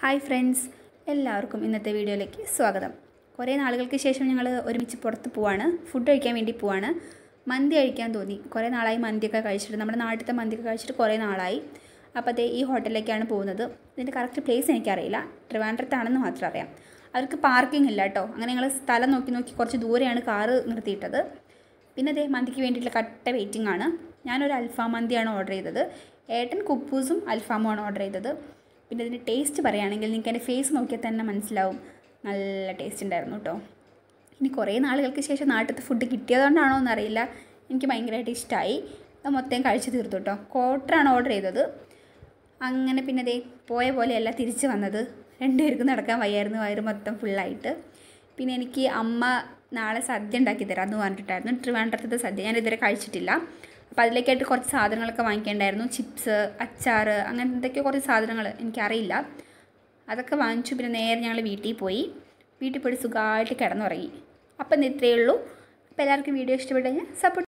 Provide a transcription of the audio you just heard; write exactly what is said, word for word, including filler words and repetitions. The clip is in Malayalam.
ഹായ് ഫ്രണ്ട്സ്, എല്ലാവർക്കും ഇന്നത്തെ വീഡിയോയിലേക്ക് സ്വാഗതം. കുറേ നാളുകൾക്ക് ശേഷം ഞങ്ങൾ ഒരുമിച്ച് പുറത്ത് പോവാണ്, ഫുഡ് കഴിക്കാൻ വേണ്ടി പോവാണ്. മന്തി കഴിക്കാൻ തോന്നി. കുറേ നാളായി മന്തിയൊക്കെ കഴിച്ചിട്ട്, നമ്മുടെ നാട്ടിലത്തെ മന്തിയൊക്കെ കഴിച്ചിട്ട് കുറേ നാളായി. അപ്പോൾ അതേ ഈ ഹോട്ടലിലേക്കാണ് പോകുന്നത്. ഇതിൻ്റെ കറക്റ്റ് പ്ലേസ് എനിക്കറിയില്ല, ട്രിവാൻഡ്രത്താണെന്ന് മാത്രം അറിയാം. അവർക്ക് പാർക്കിംഗ് ഇല്ല കേട്ടോ. അങ്ങനെ ഞങ്ങൾ സ്ഥലം നോക്കി നോക്കി കുറച്ച് ദൂരെയാണ് കാറ് നിർത്തിയിട്ടത്. പിന്നെ അതേ മന്തിക്ക് വേണ്ടിയിട്ടുള്ള കട്ട വെയിറ്റിംഗ് ആണ്. ഞാനൊരു അൽഫാം മന്തിയാണ് ഓർഡർ ചെയ്തത്. ഏട്ടൻ കുപ്പൂസും അൽഫാമുമാണ് ഓർഡർ ചെയ്തത്. പിന്നെ ഇതിൻ്റെ ടേസ്റ്റ് പറയുകയാണെങ്കിൽ നിങ്ങൾക്ക് എൻ്റെ ഫേസ് നോക്കിയാൽ തന്നെ മനസ്സിലാവും, നല്ല ടേസ്റ്റ് ഉണ്ടായിരുന്നു കേട്ടോ. ഇനി കുറേ നാളുകൾക്ക് ശേഷം നാട്ടിലത്തെ ഫുഡ് കിട്ടിയതുകൊണ്ടാണോ എന്നറിയില്ല, എനിക്ക് ഭയങ്കരമായിട്ട് ഇഷ്ടമായി. അത് മൊത്തം കഴിച്ച് തീർത്തു കേട്ടോ. ക്വാർട്ടറാണ് ഓർഡർ ചെയ്തത്. അങ്ങനെ പിന്നെ ദേ പോയ പോലെയല്ല തിരിച്ച് വന്നത്. രണ്ടുപേർക്കും നടക്കാൻ വയ്യായിരുന്നു, വയറ് മൊത്തം ഫുള്ളായിട്ട്. പിന്നെ എനിക്ക് അമ്മ നാളെ സദ്യ ഉണ്ടാക്കി തരാം എന്ന് പറഞ്ഞിട്ടായിരുന്നു. ട്രിവാൻഡ്രത്തെ സദ്യ ഞാൻ ഇതുവരെ കഴിച്ചിട്ടില്ല. അപ്പോൾ അതിലേക്കായിട്ട് കുറച്ച് സാധനങ്ങളൊക്കെ വാങ്ങിക്കേണ്ടായിരുന്നു. ചിപ്സ്, അച്ചാർ, അങ്ങനെ എന്തൊക്കെ കുറച്ച് സാധനങ്ങൾ എനിക്കറിയില്ല. അതൊക്കെ വാങ്ങിച്ചു. പിന്നെ നേരെ ഞങ്ങൾ വീട്ടിൽ പോയി. വീട്ടിൽ പോയി സുഖമായിട്ട് കിടന്നുറങ്ങി. അപ്പം ഇത്രയേ ഉള്ളൂ. അപ്പോൾ എല്ലാവർക്കും വീഡിയോ ഇഷ്ടപ്പെട്ടു കഴിഞ്ഞാൽ സപ്പോർട്ട്